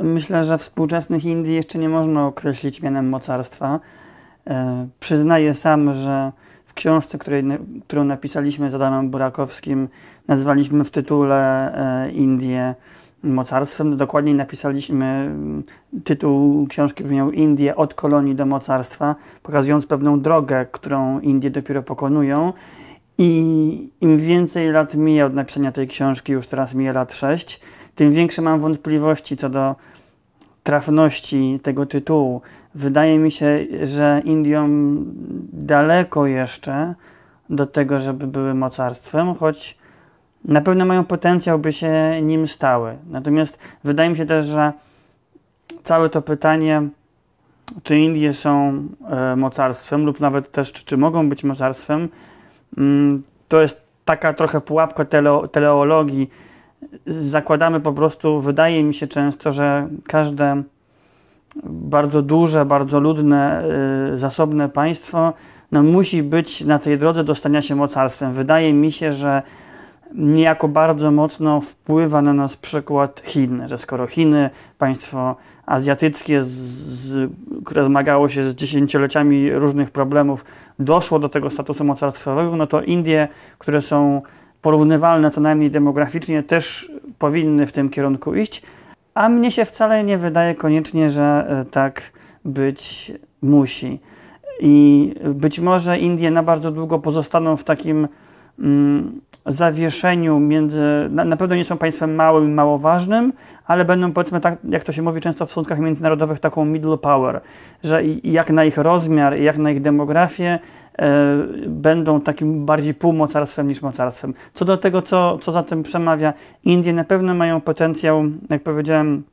Myślę, że współczesnych Indii jeszcze nie można określić mianem mocarstwa. Przyznaję sam, że w książce, którą napisaliśmy z Adamem Burakowskim, nazwaliśmy w tytule Indie mocarstwem. Dokładniej napisaliśmy tytuł książki brzmiał Indie od kolonii do mocarstwa, pokazując pewną drogę, którą Indie dopiero pokonują. I im więcej lat mija od napisania tej książki, już teraz mija lat 6, tym większe mam wątpliwości co do trafności tego tytułu. Wydaje mi się, że Indiom daleko jeszcze do tego, żeby były mocarstwem, choć na pewno mają potencjał, by się nim stały. Natomiast wydaje mi się też, że całe to pytanie, czy Indie są mocarstwem lub nawet też, czy mogą być mocarstwem, to jest taka trochę pułapka teleologii. Zakładamy po prostu, wydaje mi się często, że każde bardzo duże, bardzo ludne, zasobne państwo musi być na tej drodze do stania się mocarstwem. Wydaje mi się, że niejako bardzo mocno wpływa na nas przykład Chin, że skoro Chiny, państwo azjatyckie, które zmagało się z dziesięcioleciami różnych problemów, doszło do tego statusu mocarstwowego, no to Indie, które są porównywalne co najmniej demograficznie, też powinny w tym kierunku iść, a mnie się wcale nie wydaje koniecznie, że tak być musi. I być może Indie na bardzo długo pozostaną w takim zawieszeniu na pewno nie są państwem małym i mało ważnym, ale będą, powiedzmy, tak jak to się mówi często w stosunkach międzynarodowych, taką middle power, że jak na ich rozmiar, jak na ich demografię będą takim bardziej półmocarstwem niż mocarstwem. Co do tego, co za tym przemawia, Indie na pewno mają potencjał, jak powiedziałem,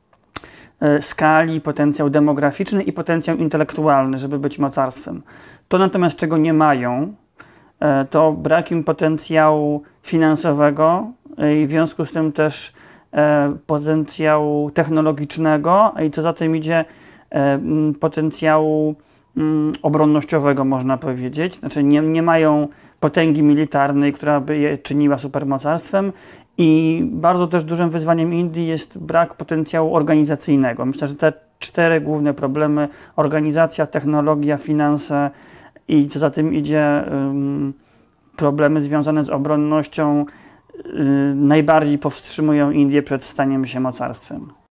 skali, potencjał demograficzny i potencjał intelektualny, żeby być mocarstwem. To natomiast, czego nie mają, to brak im potencjału finansowego i w związku z tym też potencjału technologicznego i co za tym idzie potencjału obronnościowego, można powiedzieć. Znaczy nie mają potęgi militarnej, która by je czyniła supermocarstwem i bardzo też dużym wyzwaniem Indii jest brak potencjału organizacyjnego. Myślę, że te 4 główne problemy: organizacja, technologia, finanse i co za tym idzie problemy związane z obronnością najbardziej powstrzymują Indię przed staniem się mocarstwem.